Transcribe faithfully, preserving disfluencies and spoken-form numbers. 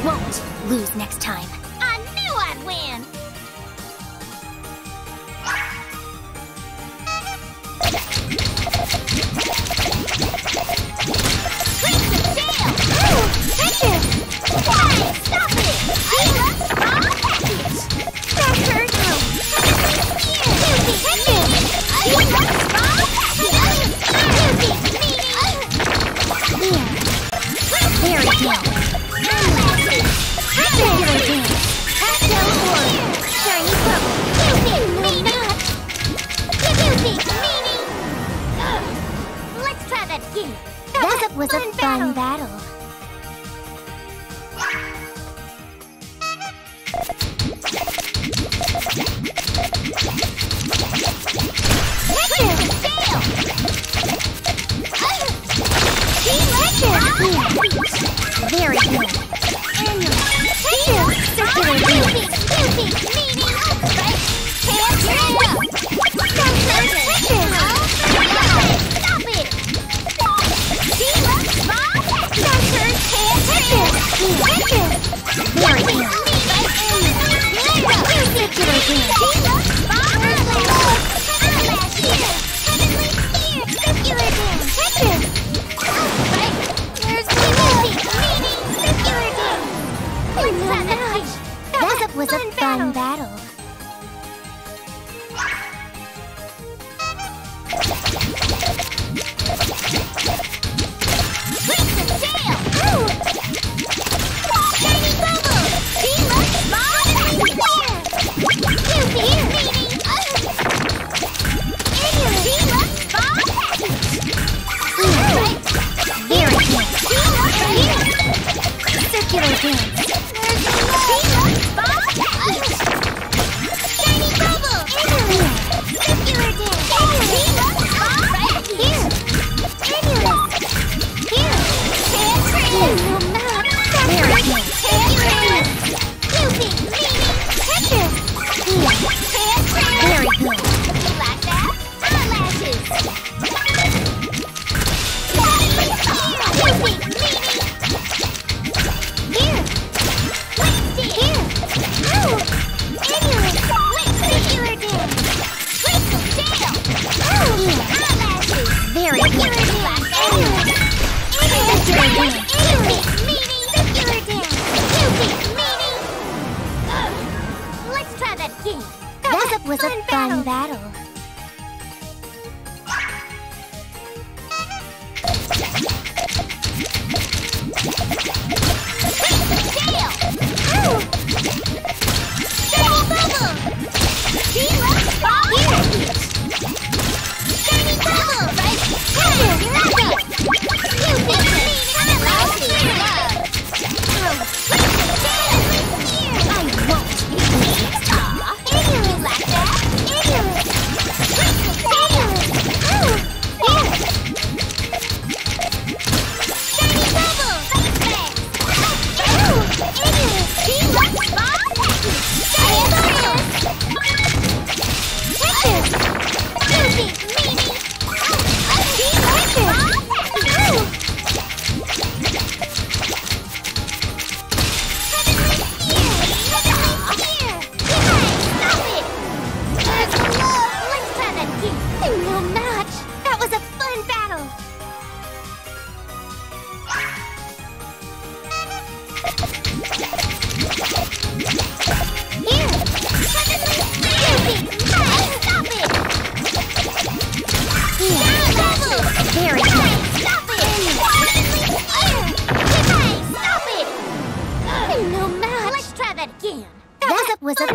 won't lose next time. I knew I'd win! Twist the tail! Ooh, take it! Why? Stop it! I love small package! That hurt! Heavenly spear! Take it! I love small package! Here! Very good! Regular dance! Pastel orb! Shiny bubble! Cupid! Meaning! Cupid! Meaning! Let's try that again! That was a fun, fun battle. battle. Very good. Circular dance. That was a fun battle. Twist the tail! Ooh! Shiny bubble! Team up small package! Here! Meaning! Team up small package! Right! Very good. Team up here! Circular dance. Team up small package! Shiny bubble! Here. Circular dance! Team up small package! Here! Here! Tetris! Very good. Tetris! Cupid! Meaning! Tetris! Tetris! Very good. You like that? Eyelashes! Cupid! Meaning! Here! Lipstick! Here! Ooh! Ambulance! Circular dance! Twist the tail! Ooh! Eyelashes! Very Circular good. dance! Ambulance! Circular dance. Cupid! Meaning! Circular dance! Cupid! Meaning! Let's try that again! That was a fun battle. Twist the tail! Ooh! Shiny bubble! Team up small package! Shiny bubble! Right? Here! You're up! Cupid! Meaning! Eyelashes! Twist the tail! Here! I won't lose next time. Aw, you like that? Ambulance! Twist the tail! Ooh! Here! Shiny bubble! Face Ooh! Ambulance! Team up small package! Shiny bubble! Tetris! Cupid! Meaning! Team up small package! Ooh! Heavenly spear! Heavenly spear! Guys, stop it! Let's try that again! No match. That was a fun battle. Here! Heavenly spear! Stop it! Shiny bubble! Very Guys, good. stop it! Heavenly spear! Guys, stop it! No match. Let's try that again! That was a